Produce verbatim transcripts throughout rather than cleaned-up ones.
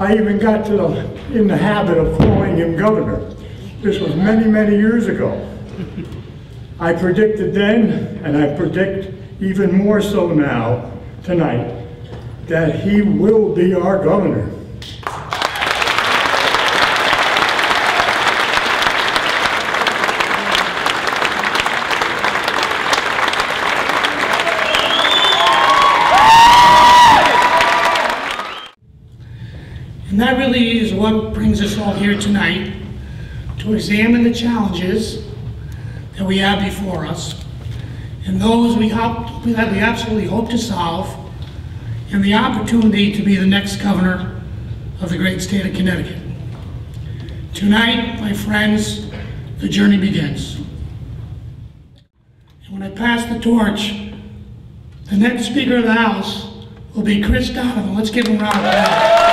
I even got to the, in the habit of calling him governor. This was many, many years ago. I predicted then, and I predict even more so now, tonight, that he will be our governor. And that really is what brings us all here tonight, to examine the challenges that we have before us, and those we, hope, that we absolutely hope to solve, and the opportunity to be the next governor of the great state of Connecticut. Tonight, my friends, the journey begins. And when I pass the torch, the next Speaker of the House will be Chris Donovan. Let's give him a round of applause.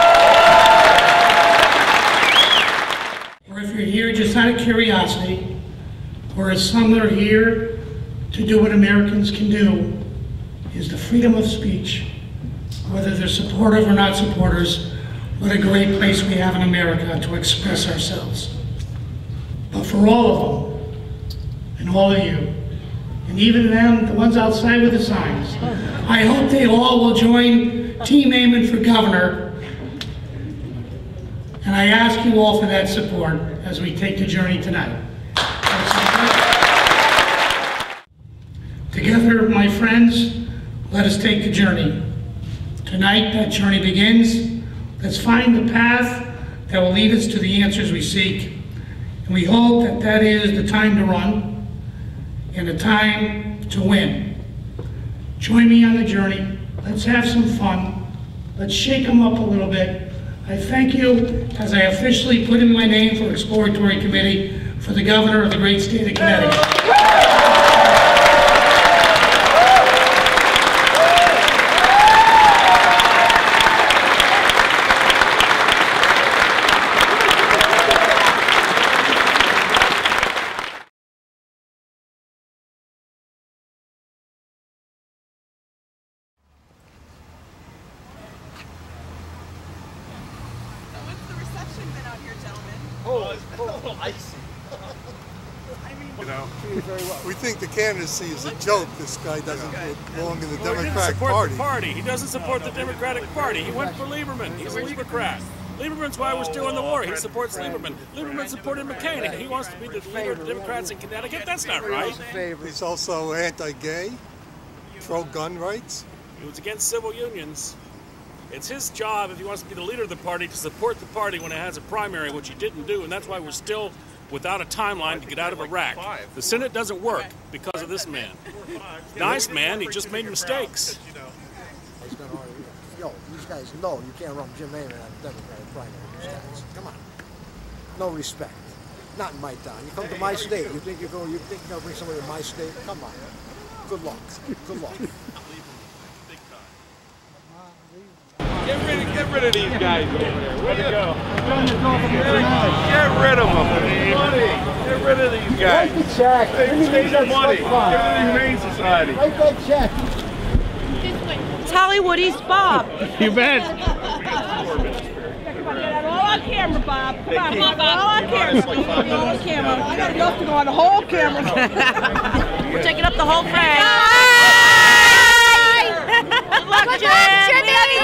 Or if you're here just out of curiosity, or as some that are here to do what Americans can do, is the freedom of speech. Whether they're supportive or not supporters, what a great place we have in America to express ourselves. But for all of them, and all of you, and even them, the ones outside with the signs, I hope they all will join Team Amann for governor. And I ask you all for that support as we take the journey tonight. Together, my friends, let us take the journey. Tonight, that journey begins. Let's find the path that will lead us to the answers we seek. And we hope that that is the time to run and the time to win. Join me on the journey. Let's have some fun. Let's shake them up a little bit. I thank you as I officially put in my name for Exploratory Committee for the Governor of the great state of Connecticut. Oh, it's a little icy. I mean, you know, we think the candidacy is a joke. This guy doesn't belong in the well, Democratic he Party. The party. He doesn't support the Democratic Party. He went for Lieberman. He's a Liebercrat. Lieberman's why we're still in the war. He supports Lieberman. Lieberman supported McCain. He wants to be the leader of the Democrats in Connecticut. That's not right. He's also anti-gay, pro-gun rights. He was against civil unions. It's his job, if he wants to be the leader of the party, to support the party when it has a primary, which he didn't do, and that's why we're still without a timeline to get out of Iraq. The Senate doesn't work because of this man. Nice man, he just made mistakes. Yo, these guys know you can't run Jim Amann on a Democratic primary. These guys, come on, no respect. Not in my town. You come to my state. You think you're going? You think you're going to bring somebody to my state? Come on. Good luck. Good luck. Get rid of, get rid of these guys over there. Where'd they go? Get rid of them. Get rid of these guys. Write the check. They take the money. Give it to the Humane Society. Write that check. It's Hollywood East Bob. You bet. All on camera, Bob. Come on, come on, Bob. All on camera. All on camera. I got enough to go on the whole camera. We're taking up the whole frame. Good luck, Jim.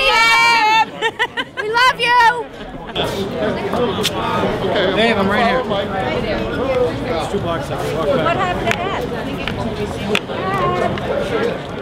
We love you. Dave, I'm right here. What happened to that?